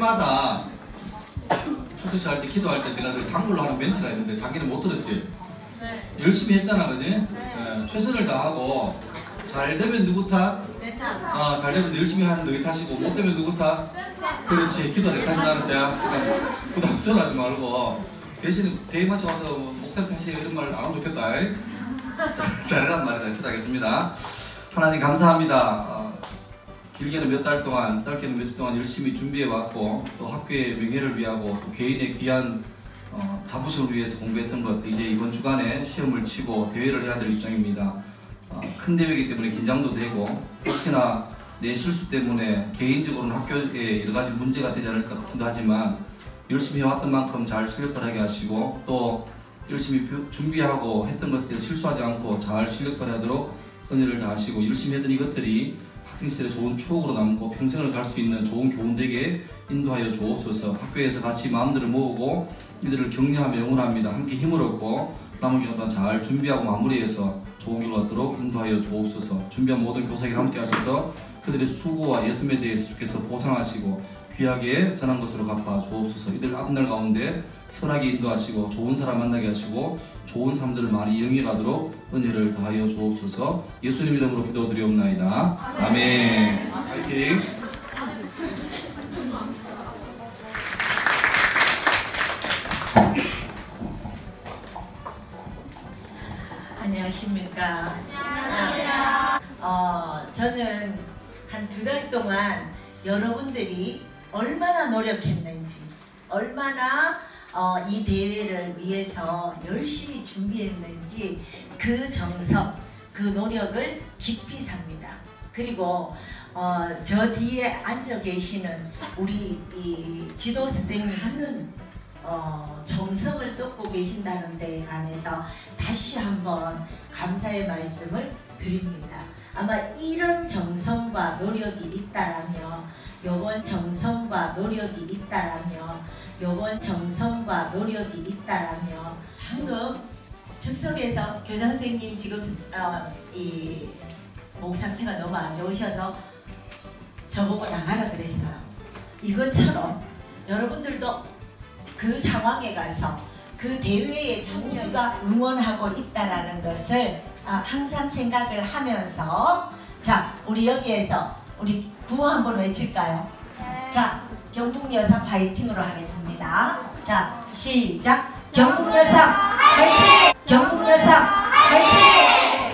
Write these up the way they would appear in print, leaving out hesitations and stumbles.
해마다 축도시 할 때 기도할 때 내가 늘 단골로 하는 멘트가 있는데 자기는 못 들었지? 네. 열심히 했잖아, 그지? 네. 최선을 다하고 잘 되면 누구 탓? 내 탓. 잘 되면 열심히 하는 너희 탓이고 못 되면 누구 탓? 그렇지, 기도 내 탓이 나는 데야. 그러니까 부담스러워하지 말고 대신 대회 맞춰 와서 목사님 탓이에요 이런 말 안 하면 좋겠다. 잘해란 말이다. 기도하겠습니다. 하나님 감사합니다. 길게는 몇 달 동안, 짧게는 몇 주 동안 열심히 준비해왔고 또 학교의 명예를 위하고 또 개인의 귀한 자부심을 위해서 공부했던 것 이제 이번 주간에 시험을 치고 대회를 해야 될 입장입니다. 큰 대회이기 때문에 긴장도 되고 혹시나 내 실수 때문에 개인적으로는 학교에 여러 가지 문제가 되지 않을까 걱정도 하지만 열심히 해왔던 만큼 잘 실력 발휘하게 하시고 또 열심히 준비하고 했던 것에 실수하지 않고 잘 실력 발휘하도록 은혜를 다하시고 열심히 했던 이것들이 학생 시절에 좋은 추억으로 남고 평생을 갈 수 있는 좋은 교훈 되게 인도하여 주옵소서. 학교에서 같이 마음들을 모으고 이들을 격려하며 응원합니다. 함께 힘을 얻고 남은 기간 동안 잘 준비하고 마무리해서 좋은 길로 얻도록 인도하여 주옵소서. 준비한 모든 교사에게 함께 하셔서 그들의 수고와 예습에 대해서 주께서 보상하시고 귀하게 선한 것으로 갚아 주옵소서. 이들 앞날 가운데 선하게 인도하시고 좋은 사람 만나게 하시고 좋은 삶들을 많이 영위하도록 은혜를 다하여 주옵소서. 예수님 이름으로 기도드리옵나이다. 아멘. 화이팅. 안녕하십니까. 안녕하세요. 저는 한 2달 동안 여러분들이 얼마나 노력했는지, 얼마나 이 대회를 위해서 열심히 준비했는지 그 정성, 그 노력을 깊이 삽니다. 그리고 저 뒤에 앉아 계시는 우리 이 지도 선생님은 정성을 쏟고 계신다는 데에 관해서 다시 한번 감사의 말씀을 드립니다. 아마 이런 정성과 노력이 있다라면 요번 정성과 노력이 있다라면 요번 정성과 노력이 있다라면 방금 즉석에서 교장 선생님 지금 이 목 상태가 너무 안 좋으셔서 저보고 나가라 그랬어요. 이것처럼 여러분들도 그 상황에 가서 그 대회에 모두가 응원하고 있다라는 것을 항상 생각을 하면서 자, 우리 여기에서 우리 구호 한번 외칠까요? 네. 자, 경북여상 화이팅으로 하겠습니다. 자, 시작! 경북여상 화이팅! 경북여상 화이팅!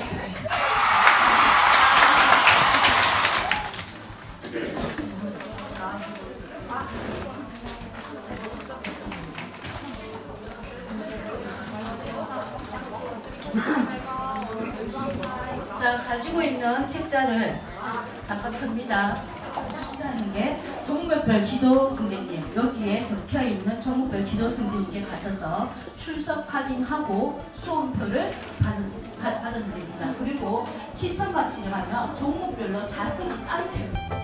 자, 가지고 있는 책자를 잠깐 펴니다. 숫자는 게 종목별 지도 선생님, 여기에 적혀 있는 종목별 지도 선생님께 가셔서 출석 확인하고 수험표를 받으면 됩니다. 그리고 신청 같이 하면 종목별로 자습이 따로 됩니다.